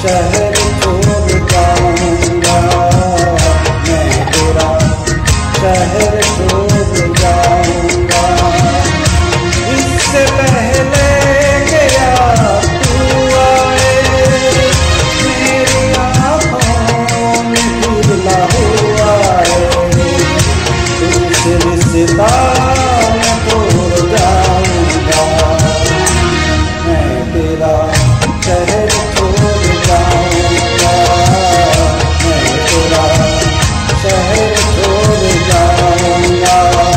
शहर छोड़ जाऊंगा, मैं तेरा शहर छोड़ जाऊंगा। इससे पहले गया तू आए, मेरी आँखों में धुंधला हुआ है, तुझसे रिश्ता मैं तोड़ जाऊंगा, मैं तेरा शहर छोड़ जाऊंगा, मैं तेरा शहर छोड़ जाऊंगा।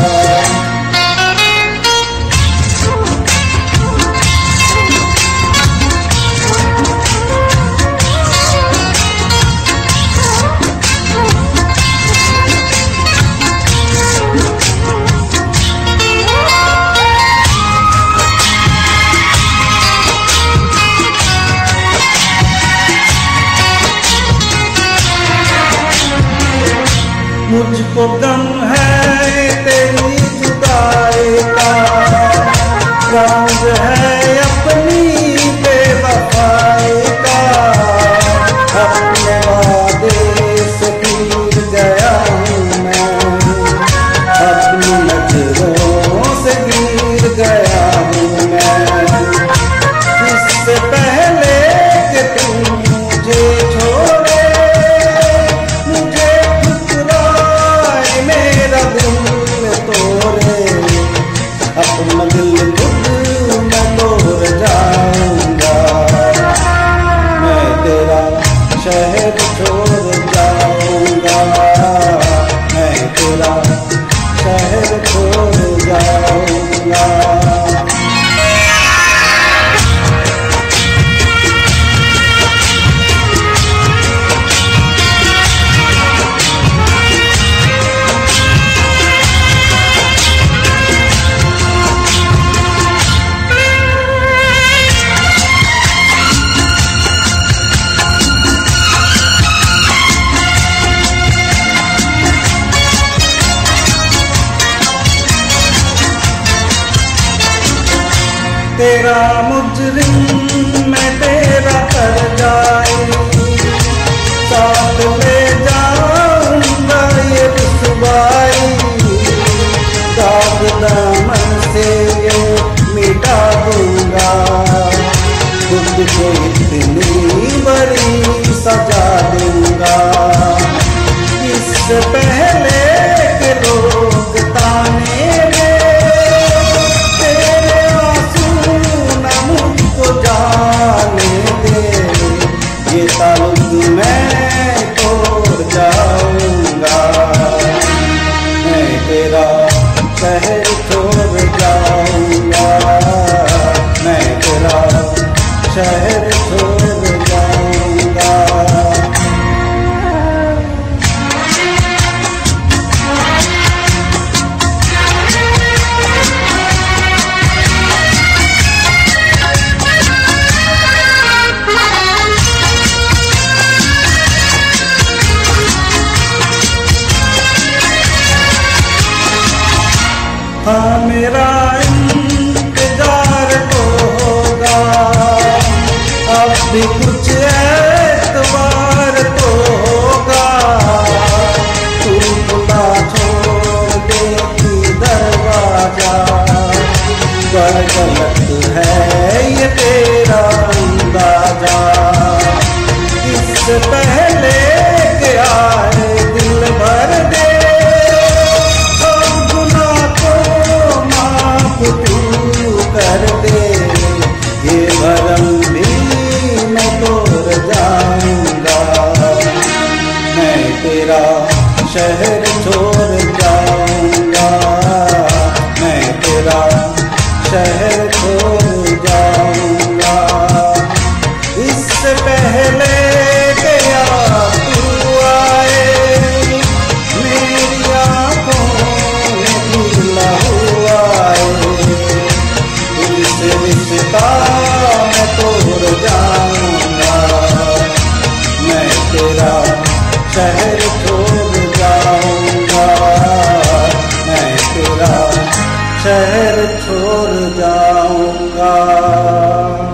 मुझको गम है तेरी जुदाई का, राज है अपनी बेवफाई का, अपने वादे से टूट गया हूँ मैं, अपनी नजरों से गिर गया हूँ मैं। इससे पहले कि तू मुझे छोड़े, अपना दिल खुद मैं तोड़ जाऊंगा, मैं तेरा शहर छोड़ जाऊंगा, मैं तेरा शहर छोड़ जाऊंगा। तेरा मुजरिम मैं तेरा कर जाए, साथ ले जाऊंगा ये रुसवाई, दाग दामन से ये मिटा दूंगा, खुद को इतनी बड़ी सजा दूंगा। इससे पहले के लोग ताने जाने दे, ये ताल्लुक मैं तोड़ जाऊंगा, मैं तेरा शहर छोड़ जाऊंगा, मैं तेरा शहर छोड़ जाऊंगा। हाँ मेरा इंतजार तो होगा, अब भी कुछ एतबार तो होगा, तू खुदा छोड़ देगी दरवाजा, पर गलत है ये तेरा अंदाजा। इससे पहले के आए दिल भर दे, कर दे, ये भरम भी मैं तोड़ जाऊंगा, मैं तेरा शहर छोड़ जाऊंगा, मैं तेरा शहर छोड़ जाऊंगा। इससे पहले गया तू आए, मेरी आँखों में धुंधला हुआ है, रिश्ता मैं तोड़ जाऊंगा, मैं तेरा शहर छोड़ जाऊंगा, मैं तेरा शहर छोड़ जाऊंगा।